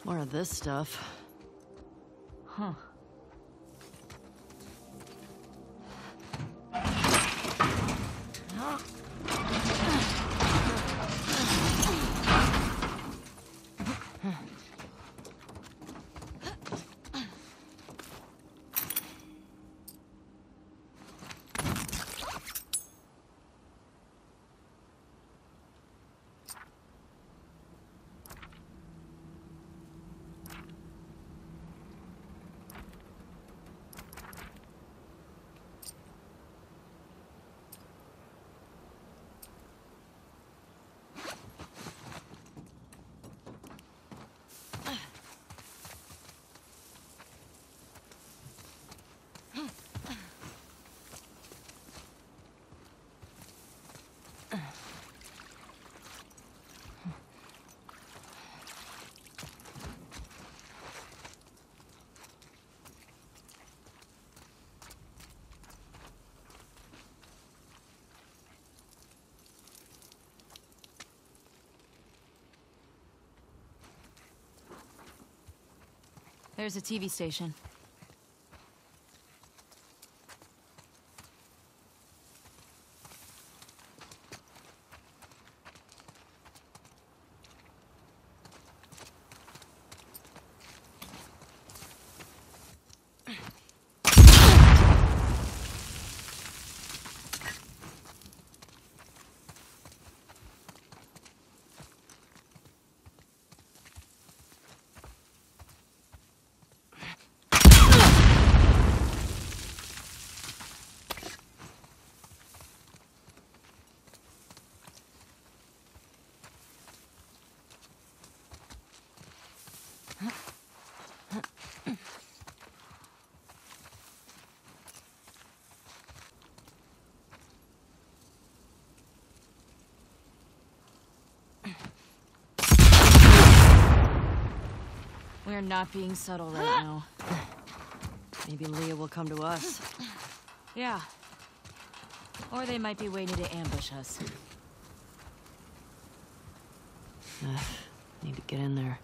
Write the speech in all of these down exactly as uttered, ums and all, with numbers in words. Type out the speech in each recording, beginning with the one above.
More of this stuff. Huh. There's a T V station. We're not being subtle right now. Maybe Leah will come to us. Yeah. Or they might be waiting to ambush us. Uh, need to get in there.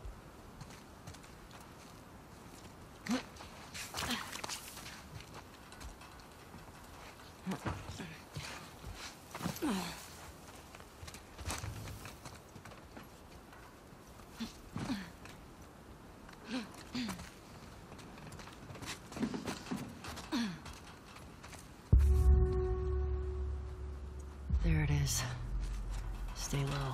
There it is. Stay low.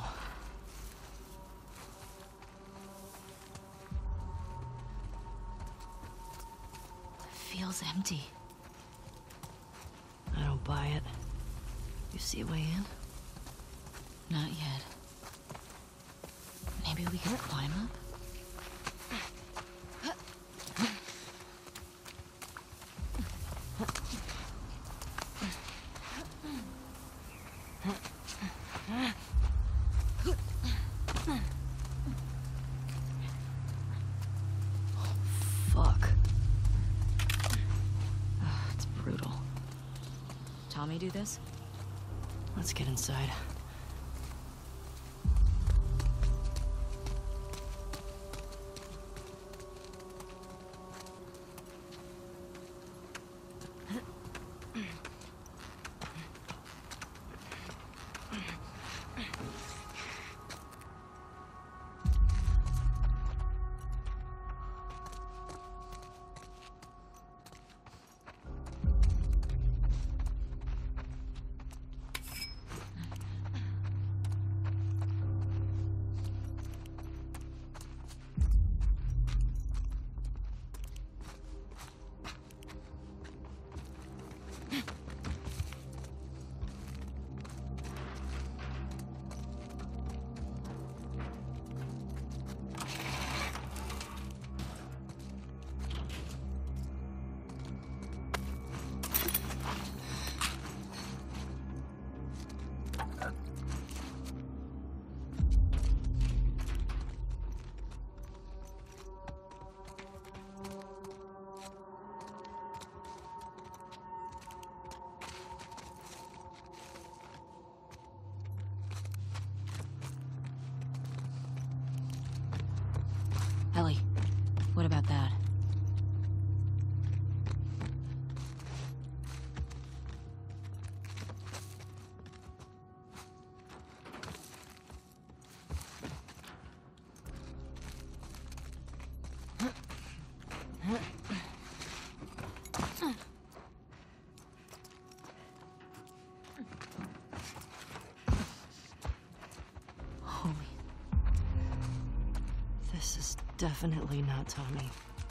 Feels empty. I don't buy it. You see a way in? Not yet. Maybe we can climb up? Fuck. It's brutal. Tommy do this? Let's get inside. This is definitely not Tommy.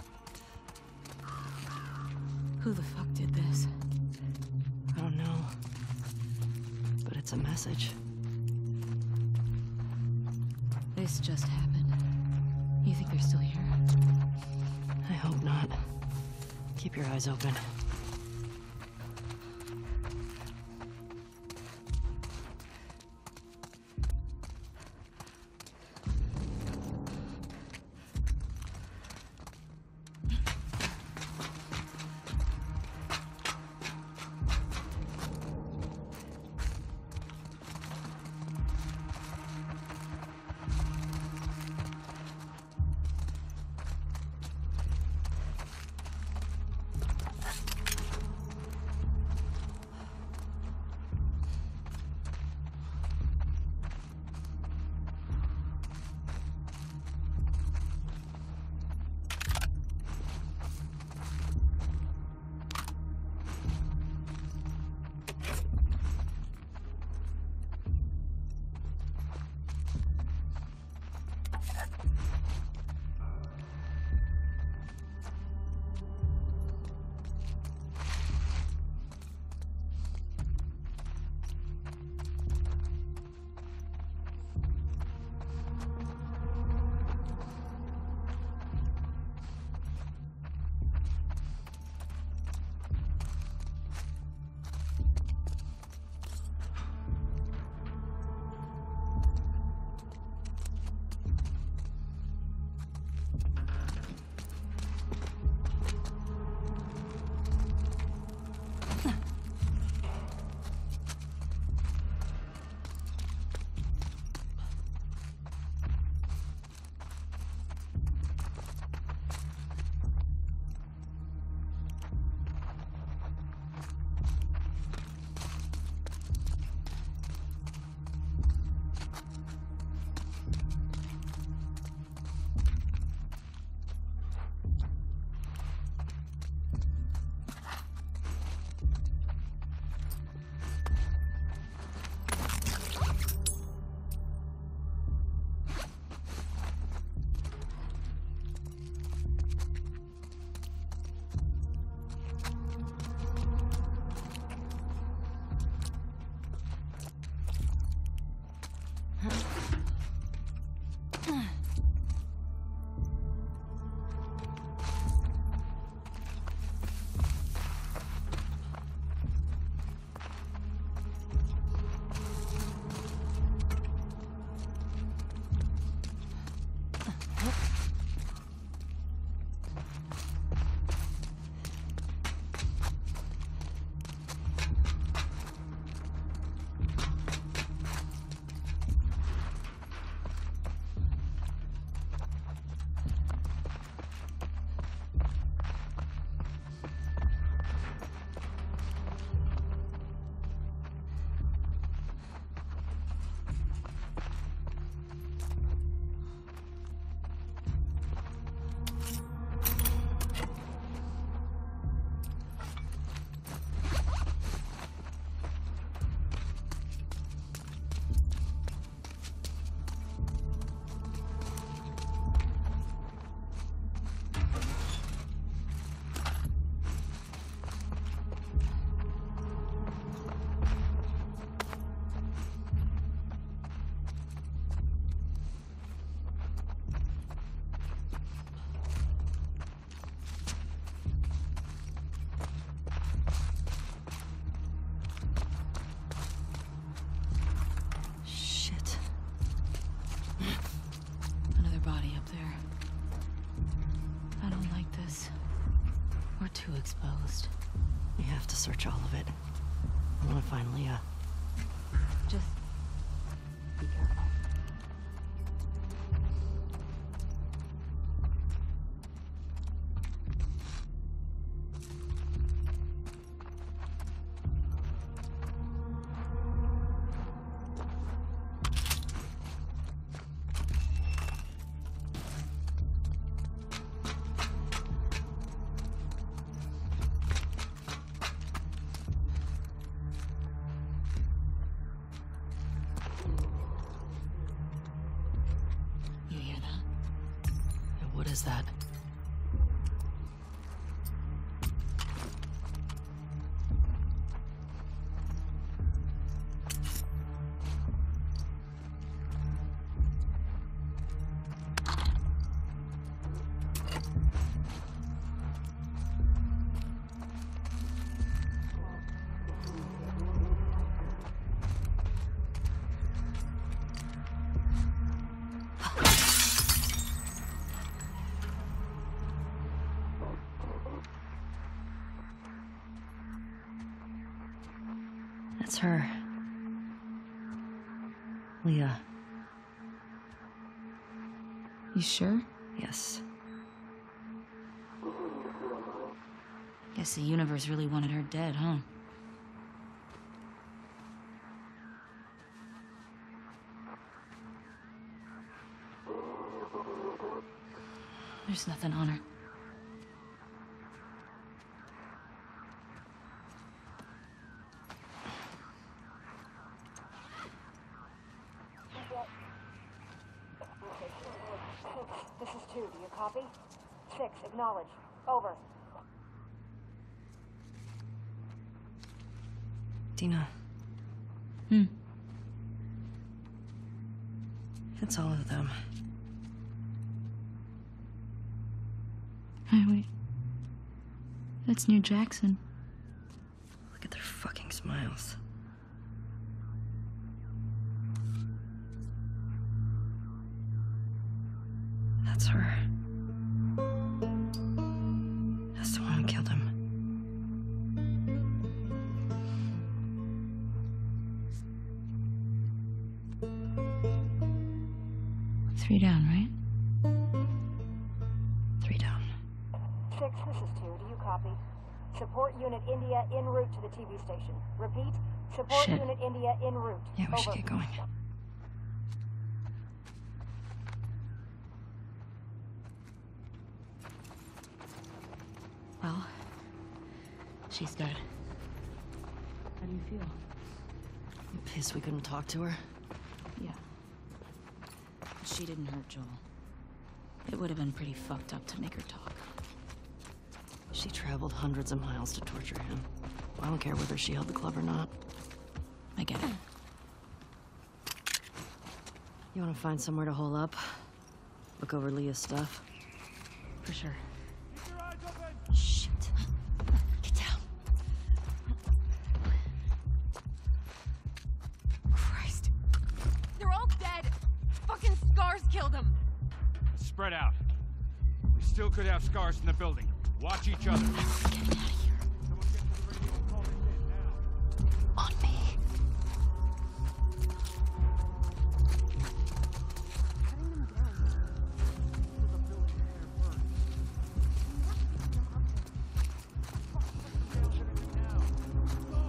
Who the fuck did this? I don't know. But it's a message. This just happened. You think they're still here? I hope not. Keep your eyes open. Too exposed. We have to search all of it. I want to find Leah. Just be careful. What is that? That's her. Leah. You sure? Yes. Guess the universe really wanted her dead, huh? There's nothing on her. This is two. Do you copy? Six. Acknowledge. Over. Dina. Hmm. It's all of them. Hey, wait. That's near Jackson. Look at their fucking smiles. That's her. That's the one who killed him. Three down, right? Three down. Six. This is two. Do you copy? Support Unit India en route to the T V station. Repeat. Support Shit. Unit India en route. Yeah, we Over. should get going. Well, she's dead. How do you feel? I'm pissed we couldn't talk to her. Yeah. She didn't hurt Joel. It would have been pretty fucked up to make her talk. She traveled hundreds of miles to torture him. I don't care whether she held the club or not. I get it. You want to find somewhere to hole up? Look over Leah's stuff? For sure. Shit. Get down. Christ. They're all dead. Fucking scars killed them. Spread out. We still could have scars in the building. Watch each other. Get out of here. Someone get to the radio and call this in now. On me. Cutting them down. To the building there first. What the hell should I do now? Go!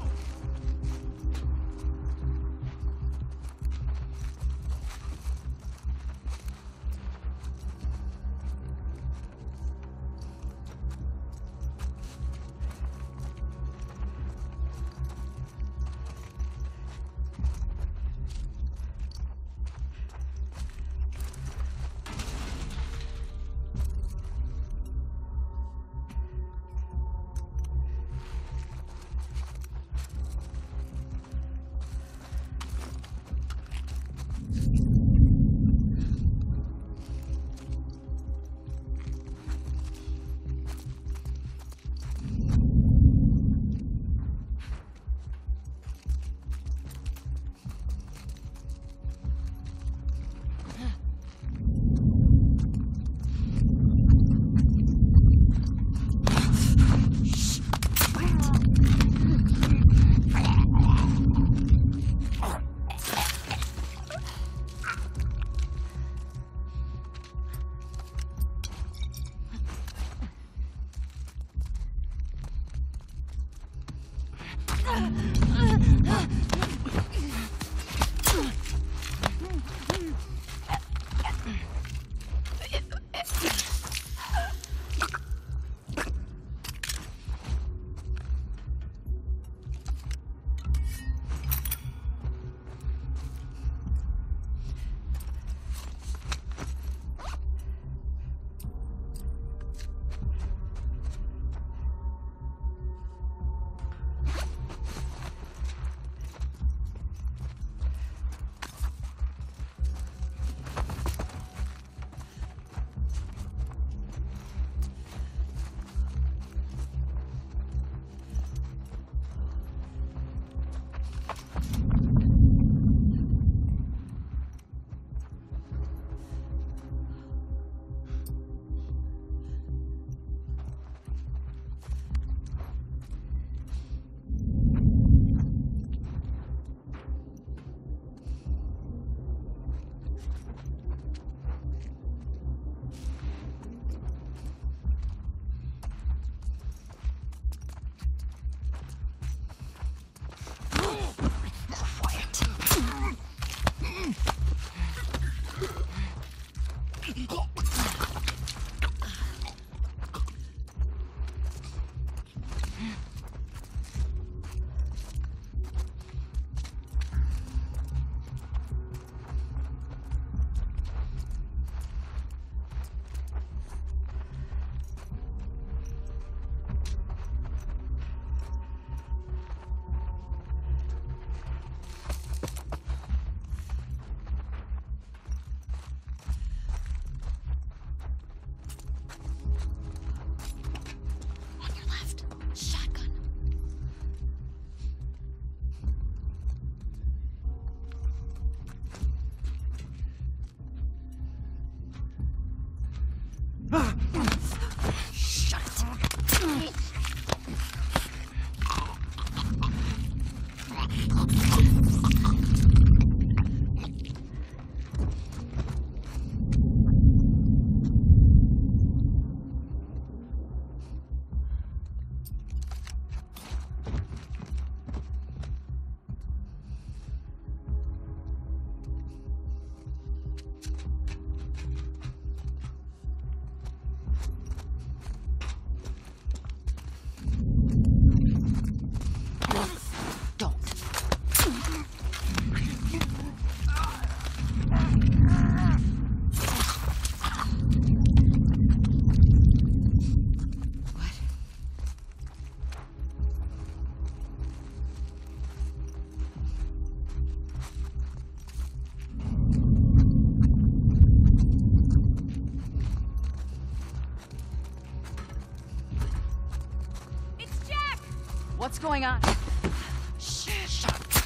going on? Shh.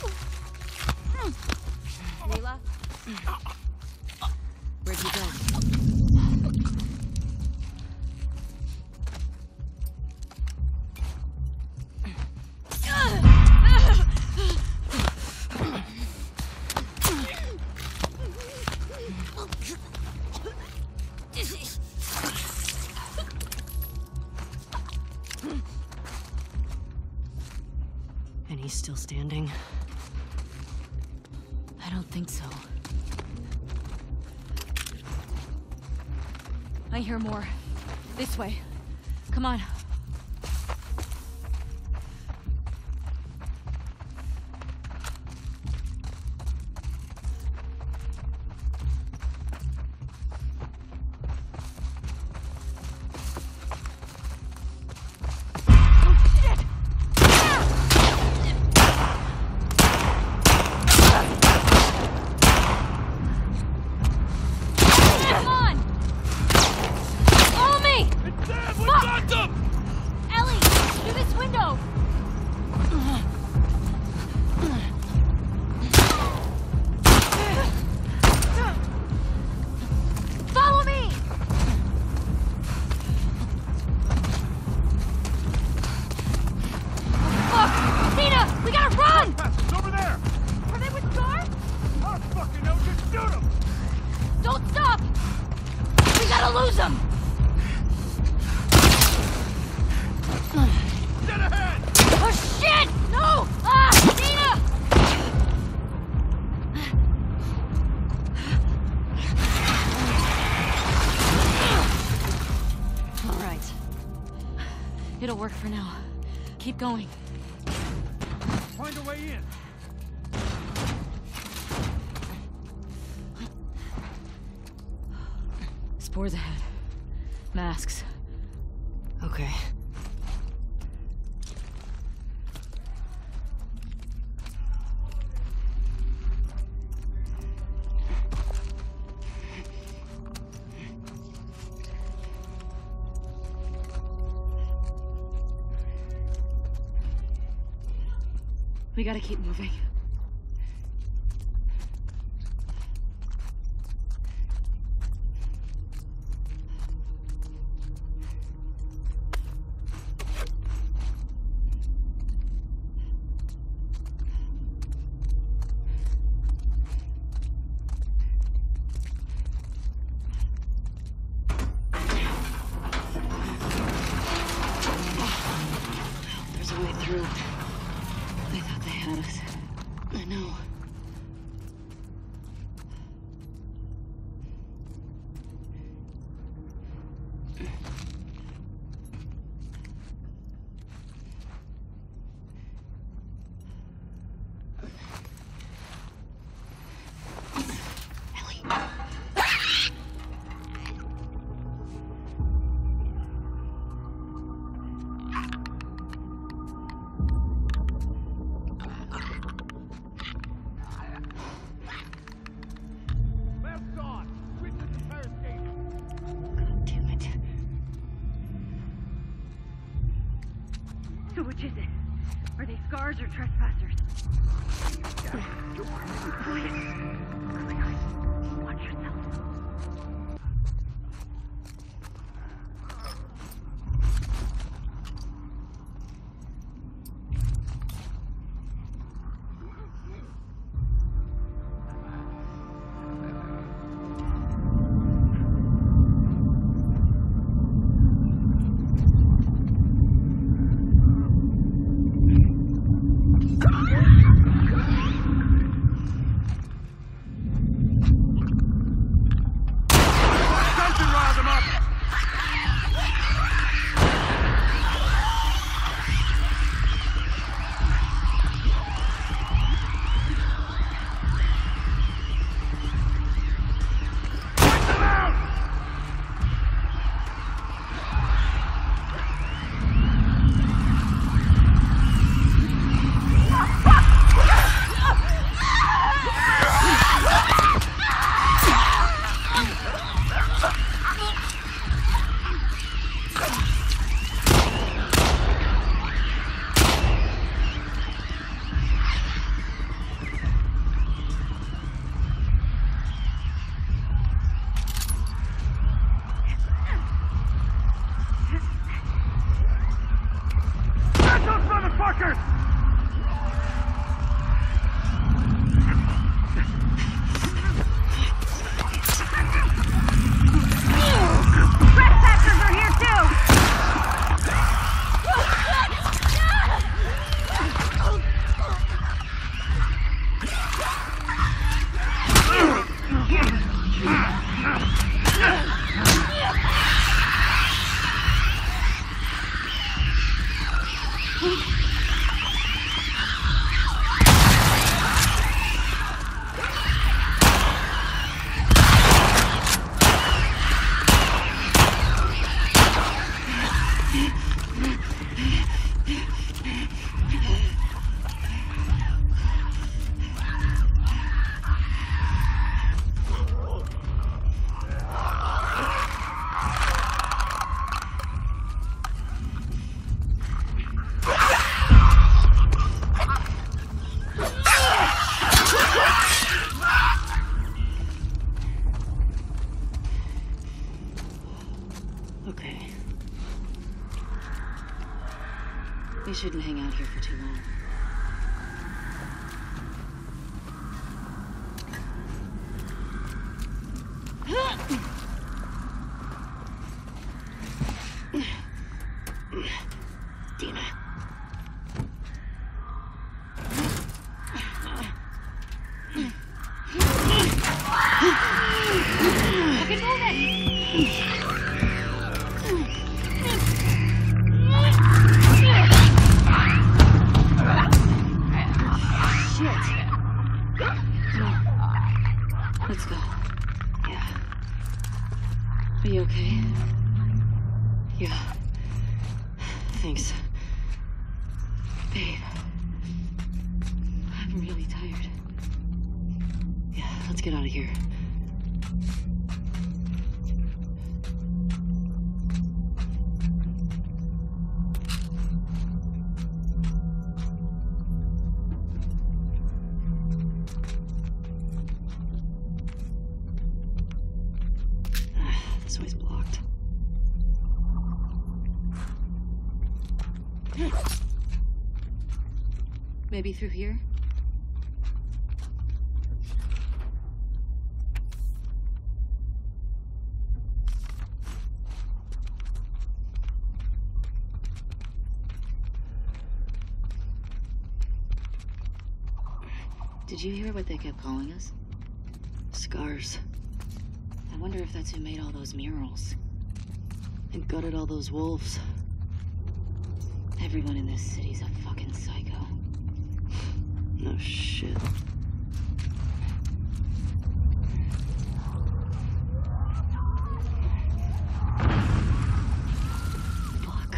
Leila? Where'd you go? And he's still standing? I don't think so. I hear more. This way. Come on. It'll work for now. Keep going. Find a way in. Spores ahead. Masks. Okay. We gotta keep moving. There's a way through. They thought they had us. I know. So which is it? Are they scars or trespassers? Watch yourself. shouldn't hang out here for too long. Dina. Fucking move it! Let's go. Yeah. Are you okay? Yeah. Thanks. Babe. I'm really tired. Yeah, let's get out of here. This way's blocked. Maybe through here? Did you hear what they kept calling us? Scars. I wonder if that's who made all those murals. And gutted all those wolves. Everyone in this city's a fucking psycho. No shit. Fuck.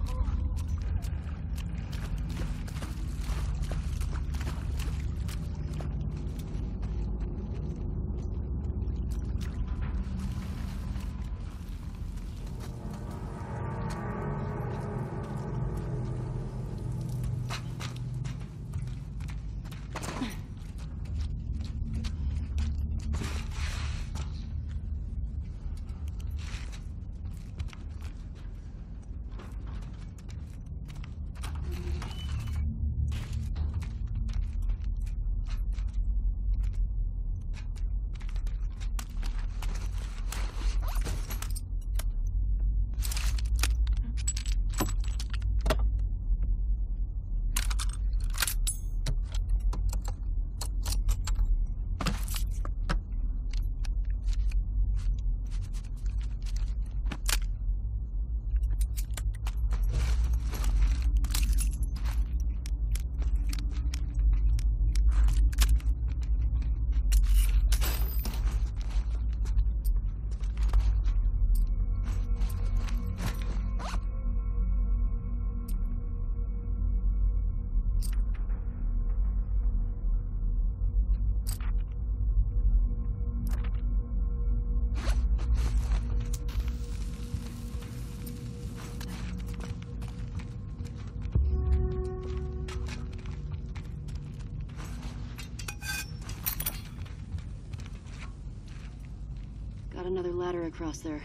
Got another ladder across there.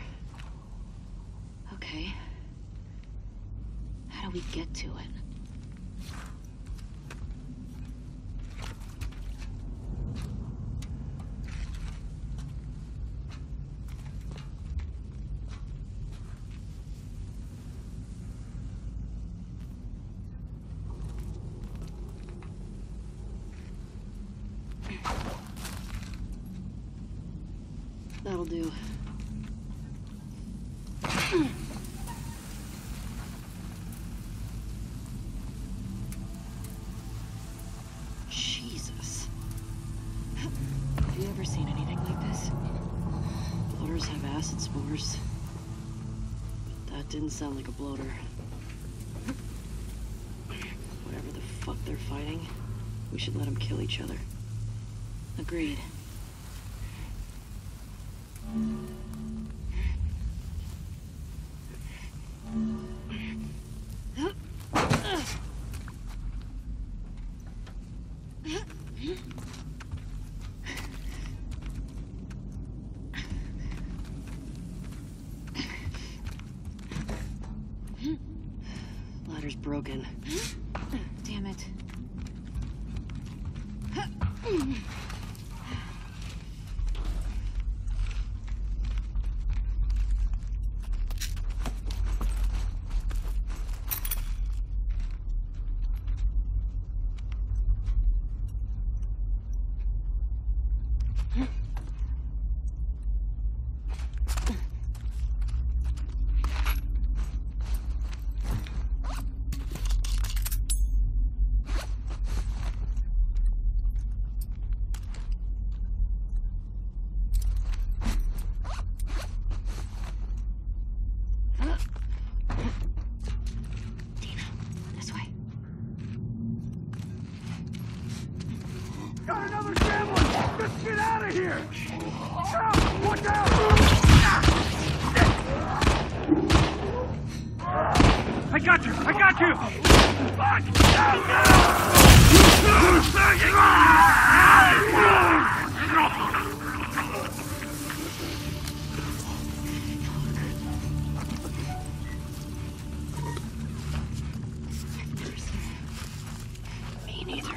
Okay. How do we get to it? That'll do. Jesus. Have you ever seen anything like this? Bloaters have acid spores. But that didn't sound like a bloater. Whatever the fuck they're fighting, we should let them kill each other. Agreed. Ladder's broken. Got another gambler! Just get out of here! Out! Watch out! I got you! I got you! Fuck! Me neither.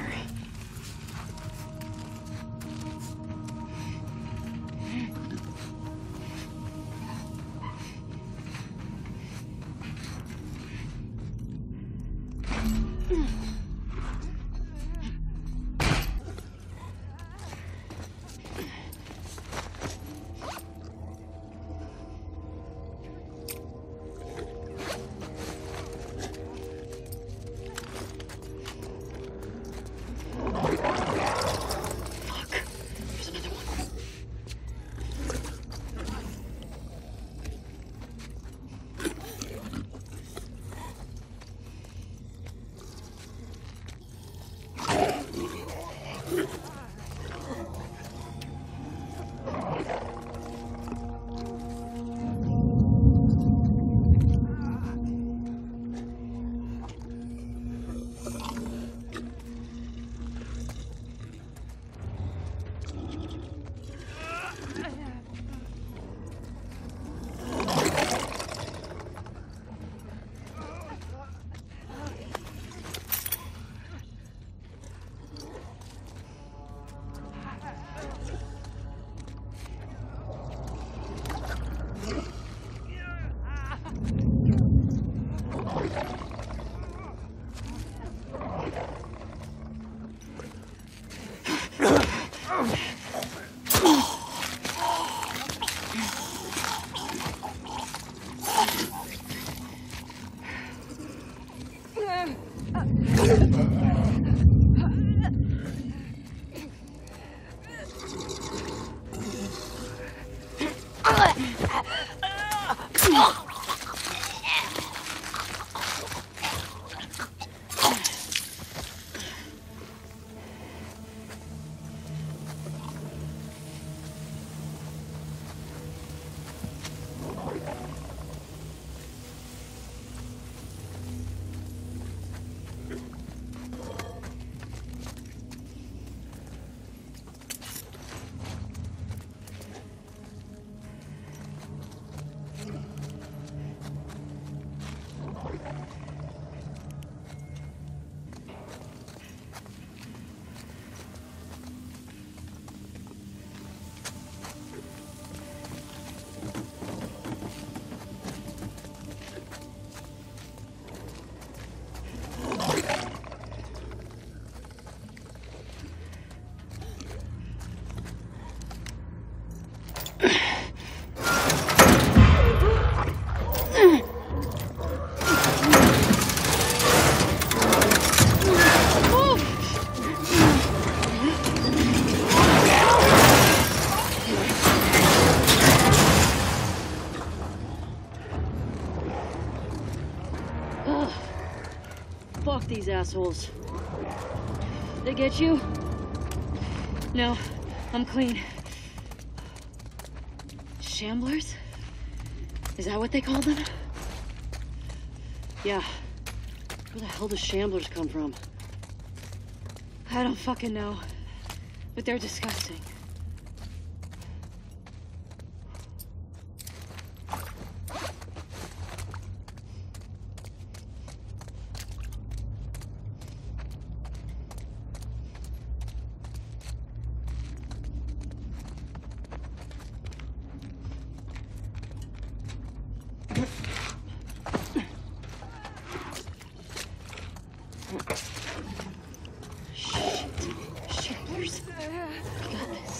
Fuck these assholes. They get you? No, I'm clean. Shamblers? Is that what they call them? Yeah. Where the hell do shamblers come from? I don't fucking know. But they're disgusting. got this.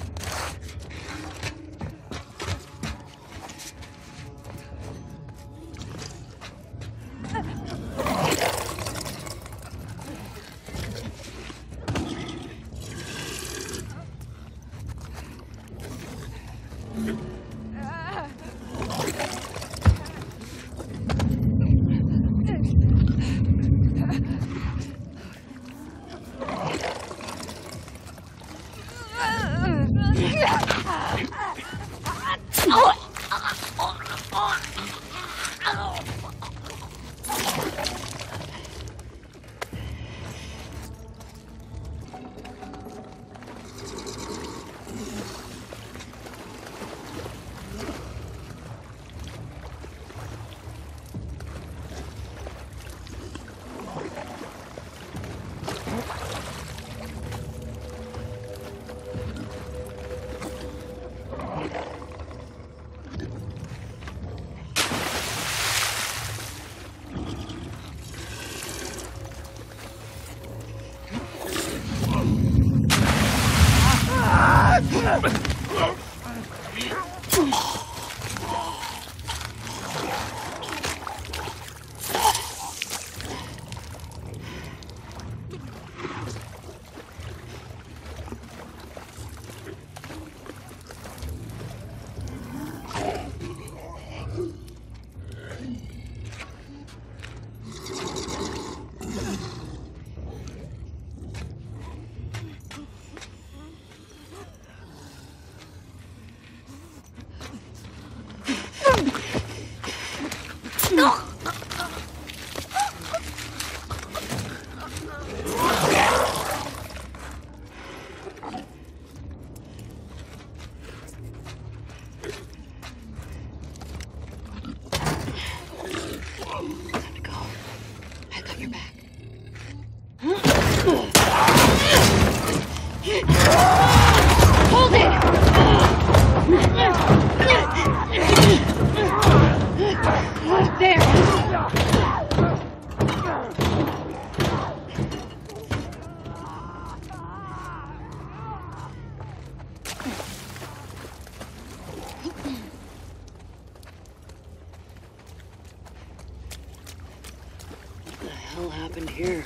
What happened here?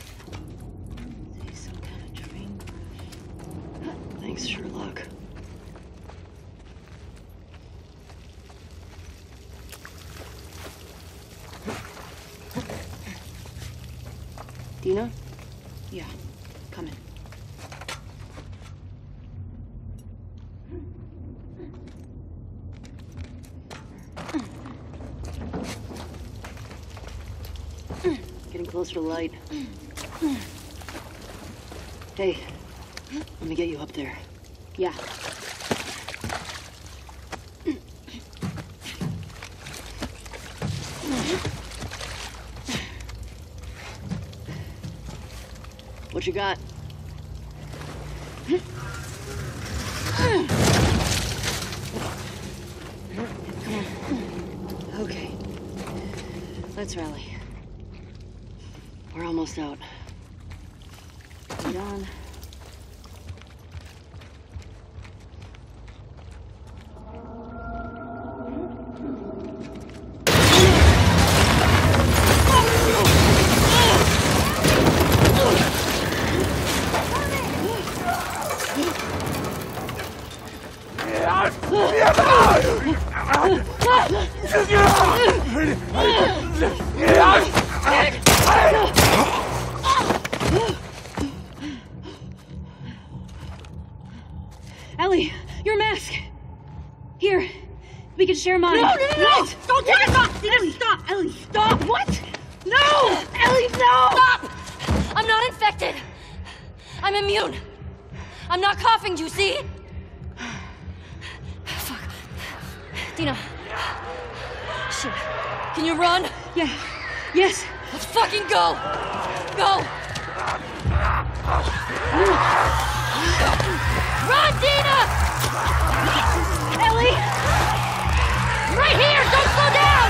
Some kind of train crash. Thanks, Sherlock. Dina? Yeah, come in. Getting closer to light. Hey, let me get you up there. Yeah. What you got? Okay. Let's rally. We're almost out. Lead on. Ellie, your mask. Here, we can share mine. No, no, no, no! Don't take it! Stop! Ellie, stop! Ellie, stop! What? No! Ellie, no! Stop! I'm not infected. I'm immune. I'm not coughing, do you see? Fuck. Dina. Shit. Can you run? Yeah. Yes. Let's fucking go! Go! Run, Dina! Ellie! Right here! Don't slow down!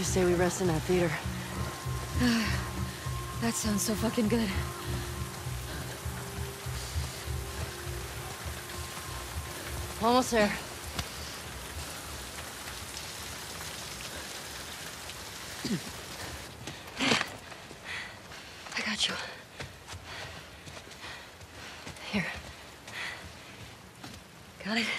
say we rest in that theater. That sounds so fucking good. Almost there. I got you. Here. Got it?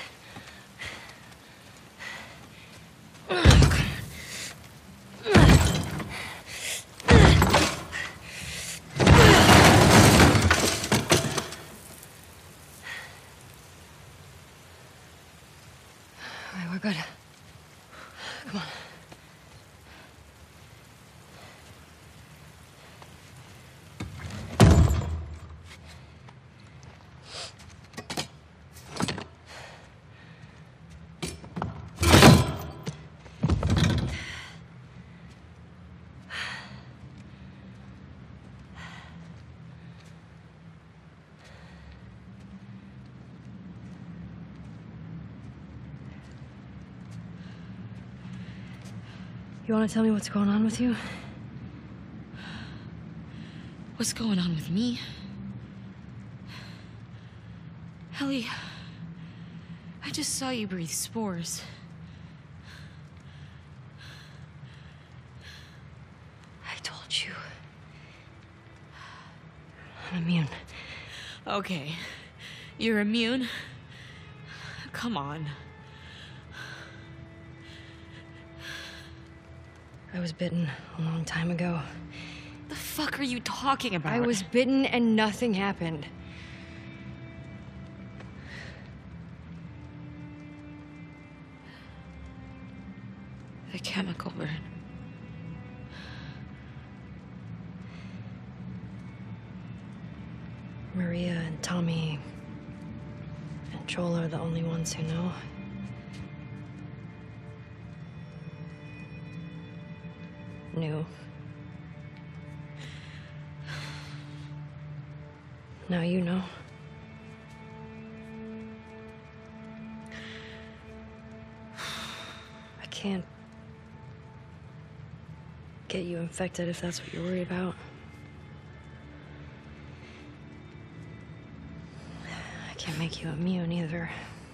We're good. Come on. You want to tell me what's going on with you? What's going on with me? Ellie, I just saw you breathe spores. I told you. I'm immune. Okay, you're immune? Come on. I was bitten a long time ago. The fuck are you talking about? I was bitten and nothing happened. The chemical burn. Maria and Tommy and Joel are the only ones who know. Knew. Now you know. I can't get you infected if that's what you're worried about. I can't make you immune either.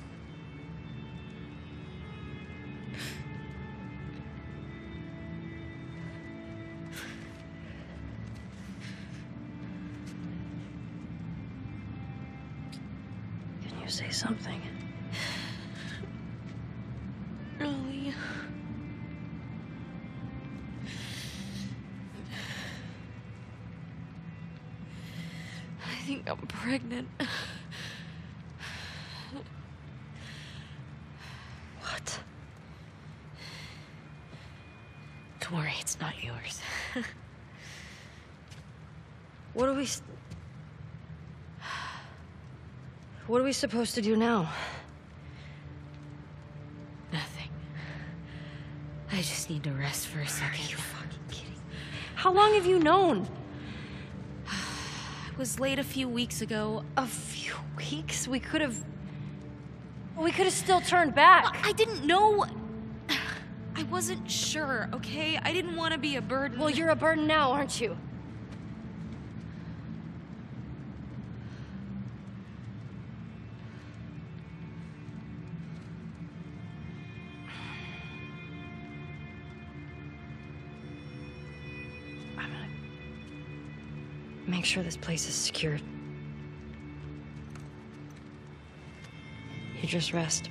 Say something. Ellie. I think I'm pregnant. What? Don't worry, it's not yours. What are we... What are we supposed to do now? Nothing. I just need to rest for a second. Are you fucking kidding? How long have you known? I was late a few weeks ago. A few weeks? We could have... We could have still turned back. I didn't know... I wasn't sure, okay? I didn't want to be a burden. Well, you're a burden now, aren't you? Make sure this place is secured. You just rest.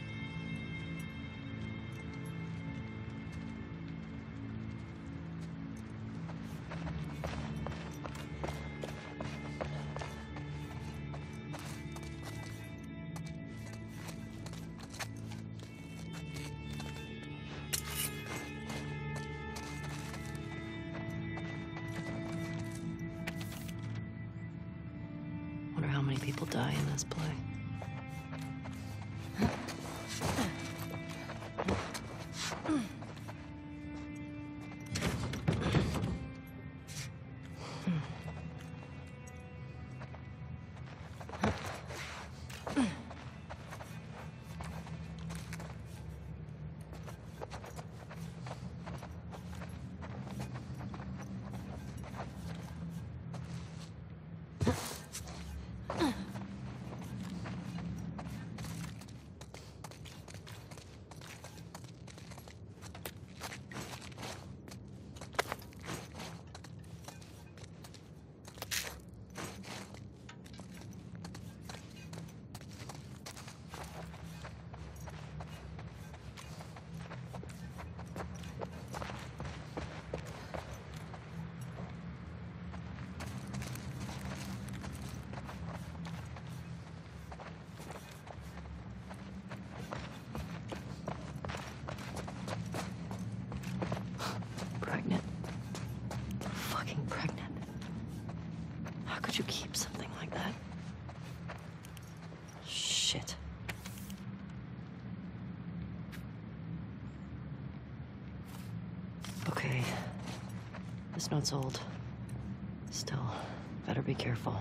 Wonder how many people die in this play. How could you keep something like that? Shit. Okay. This note's old. Still, better be careful.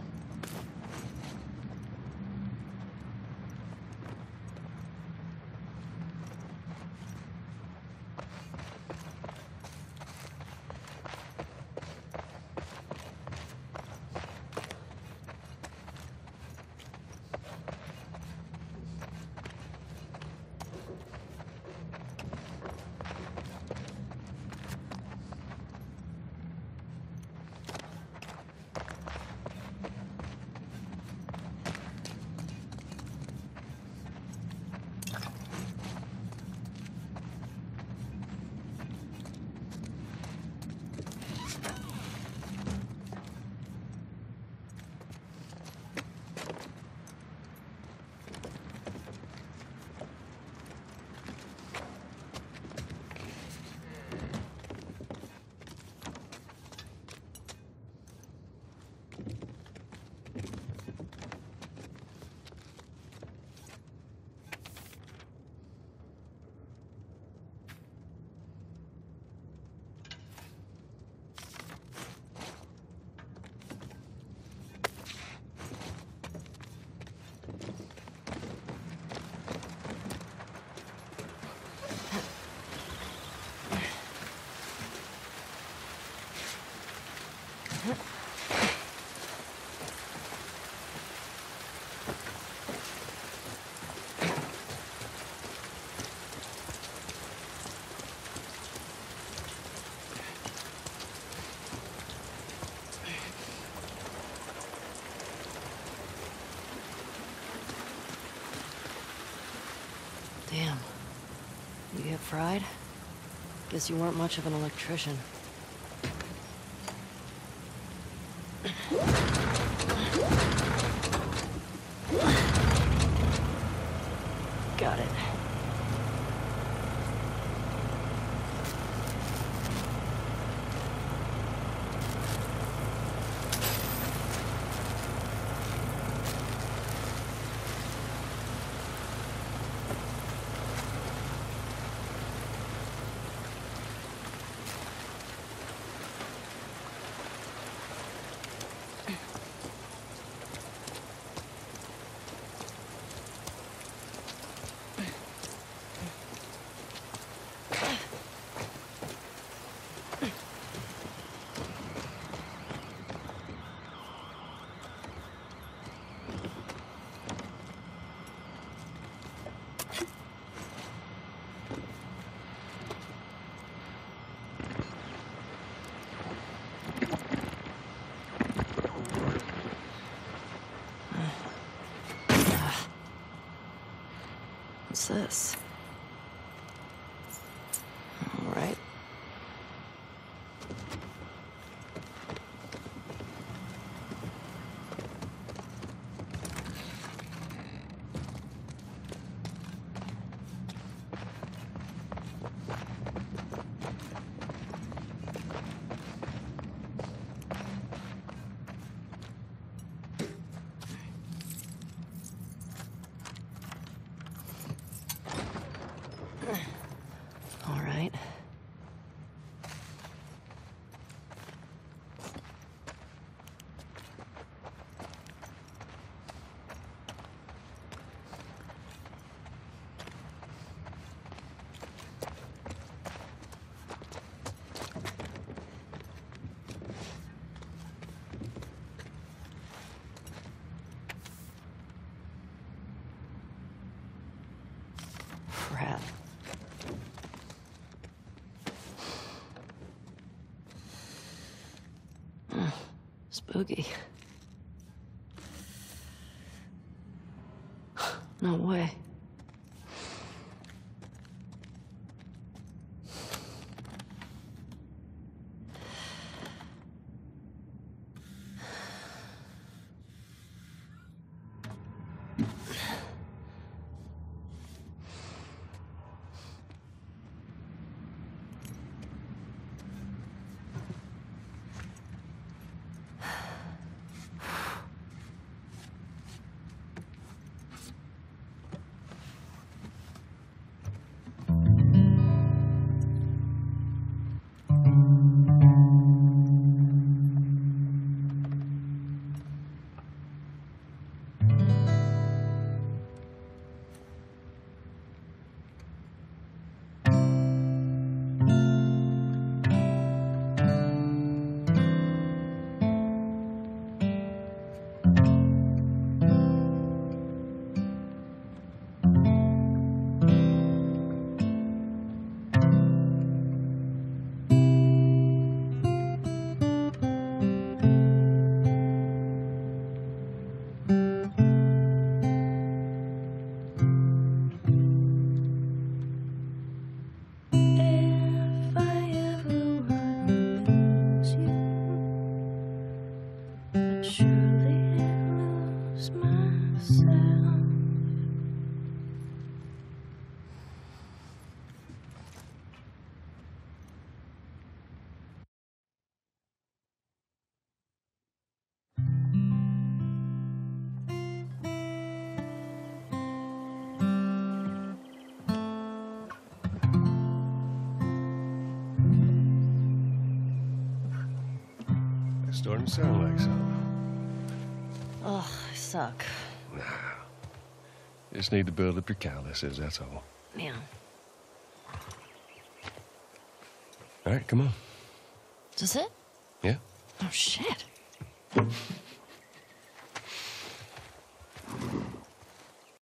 Damn. You get fried? Guess you weren't much of an electrician. Got it. What's this? All right. All right. Crap. Spooky. No way. starting to sound like something. Ugh, I suck. Nah. Just need to build up your calluses, that's all. Yeah. All right, come on. Is this it? Yeah. Oh, shit.